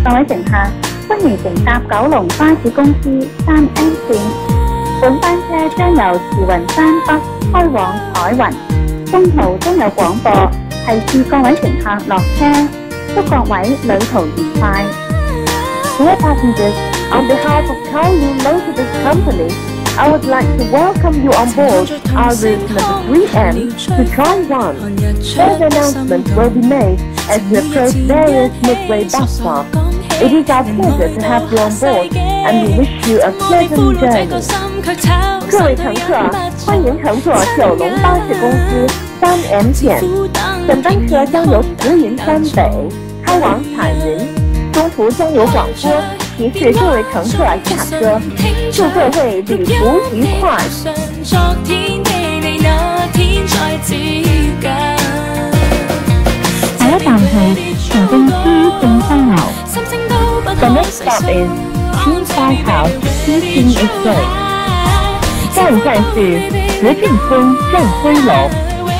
各位乘客，歡迎乘搭九龍巴士公司3M線。本班車將由慈雲山北開往彩雲，中途將有廣播提示各位乘客落車，祝各位旅途愉快。 Dear passengers, on behalf of Kowloon Motor Company, I would like to welcome you on board our route number 3M to Taiwan. Further announcements will be made as we approach various midway bus stops. It is our pleasure to have you on board, and we wish you a pleasant journey. 各位乘客，欢迎乘坐九龙巴士公司3M线。本班车将由慈云山北开往彩云，中途将有广播提示各位乘客下車，祝各位旅途愉快。 下一站係行政司正生樓。 The next stop is King Five House Teaching Estate. 下一站是慈正村正辉樓。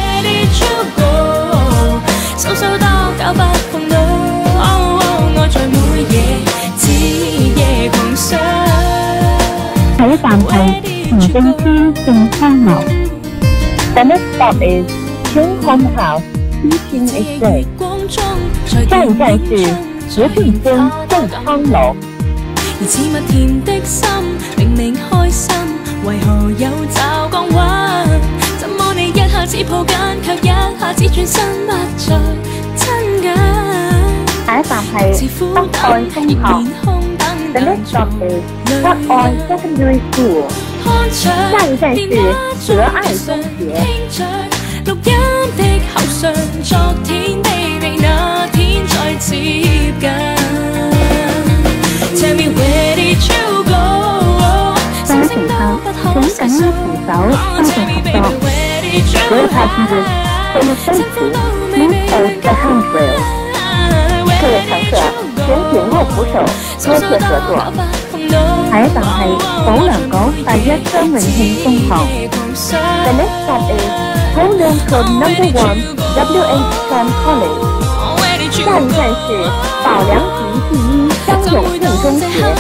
下一站係行政司正昌樓。 The next stop is King Home House Teaching Estate. 下一站是慈正村正昌樓。 而似蜜甜的心，明明開心，為何有驟降溫？怎麼你一下子抱緊，卻一下子轉身不再親近？ 下一站係北愛中學。The next stop is 北愛 Secondary School. 下一站是德愛中學。 錄音的口上，昨天的你那天再接近。Tell me where did you go？ 各位乘客，請緊握扶手，多謝合作。 Dear passengers, for your safety, please hold the handrail. 各位乘客，請緊握扶手，多謝合作。 下一站係保良局第一張永慶中學。 The next stop is Kowloon Code No. 1 W.H. Chan College. 下一站是保良局第一張永慶中學。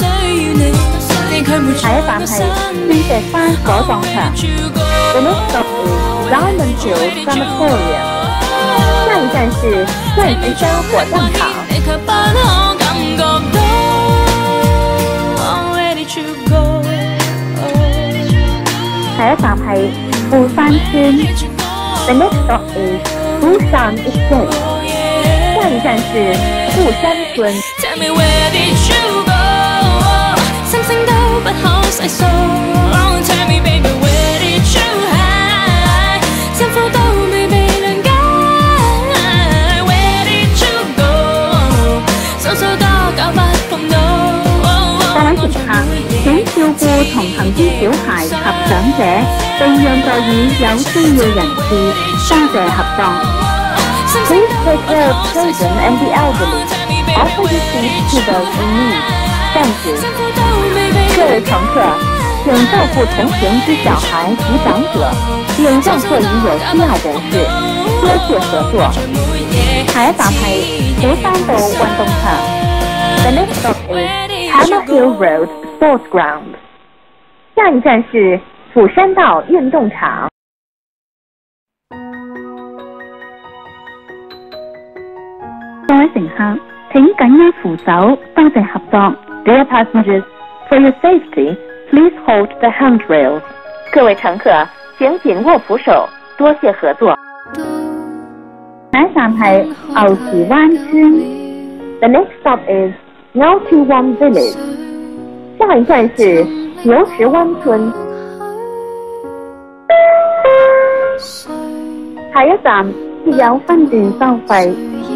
下一站係鑽石山火葬場。 The next stop is Diamond Hill Crematorium. 下一站是鑽石山火葬場。 下一站係富山村。 The next stop is Busan Estate. 下一站是富山村。 心聲都不可細數 Tell me baby where did you hide 辛苦都未被諒解 Where did you go 數數多久不碰到各位乘客，請照顧同行之小孩及長者，並讓座椅有需要人士。多謝合作。 Please take care of children and the elderly. Offer your seats to those in need. Thank you. 各位乘客，请照顾同行之小孩及长者，并让座椅有需要人士。多謝合作。 下一站係虎山道運動場。 The next stop is Hammer Hill Road Sports Ground. 下一站是釜山道運動場。 各位乘客，請緊握扶手，多謝合作。 Dear passengers, for your safety, please hold the handrails. 各位乘客，請緊握扶手，多謝合作。 下一站係牛池灣村。 The next stop is 牛池灣 Village. 下一站是牛池灣村。 下一站設有分段收費。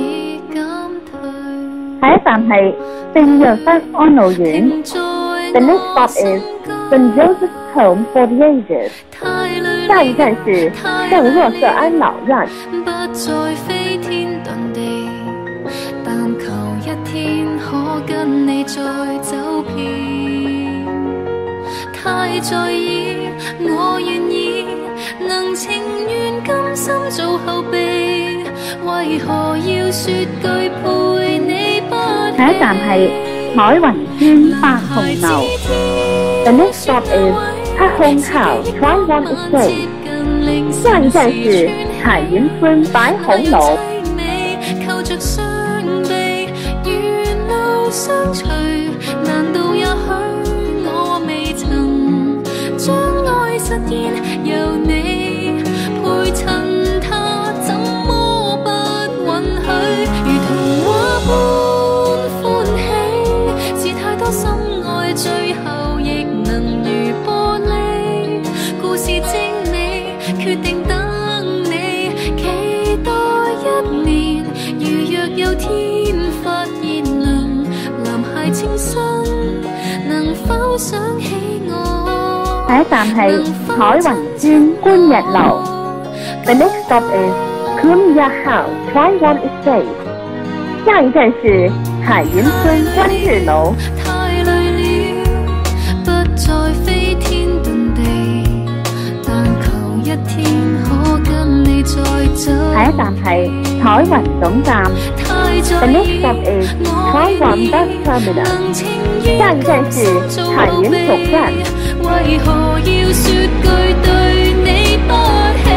下一站係聖約瑟安老院。 The next stop is St. Joseph's Home for the Aged. 下一站是聖若瑟安老院。 不再飛天遁地，但求一天可跟你再走遍。太在意，我願意，能情願甘心做後備，為何要說句陪你不？ 下一站係彩雲村八紅樓。 The next stop is Pahong House, Taiwan Estate. 下一站是彩雲村白紅樓。 靠着雙臂，沿路相隨，難道也許我未曾將愛實現？由你陪襯他，怎麼不允許？如童話般歡喜，是太多深愛，最後亦能如玻璃。故事精美，決定等你，期待一年。如若有天發現能男孩清新，能否想起我？ 下一站係彩雲村觀日樓。 The next stop is Kumya House, Taiwan Estate. 下一站是彩雲村觀日樓。 太累了，不再飛天遁地，但求一天可跟你再走。 下一站係彩雲總站。 The next stop is Taiwan Bus Terminal. 下一站是彩雲總站。 為何要說句對你不起？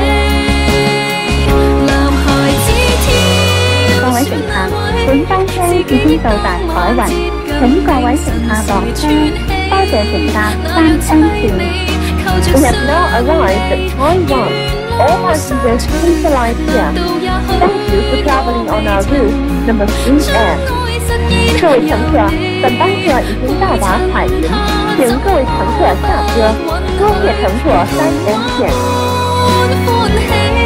男孩子跳。 各位乘客，本班車已經到達彩雲，請各位乘客落車，多謝乘搭3N 線。 We have now arrived at Taiwan. All passengers please alight here. Thank you for traveling on our route number 3N. 各位乘客，本班车已经到达彩云，请各位乘客下车，多谢乘坐3N 线。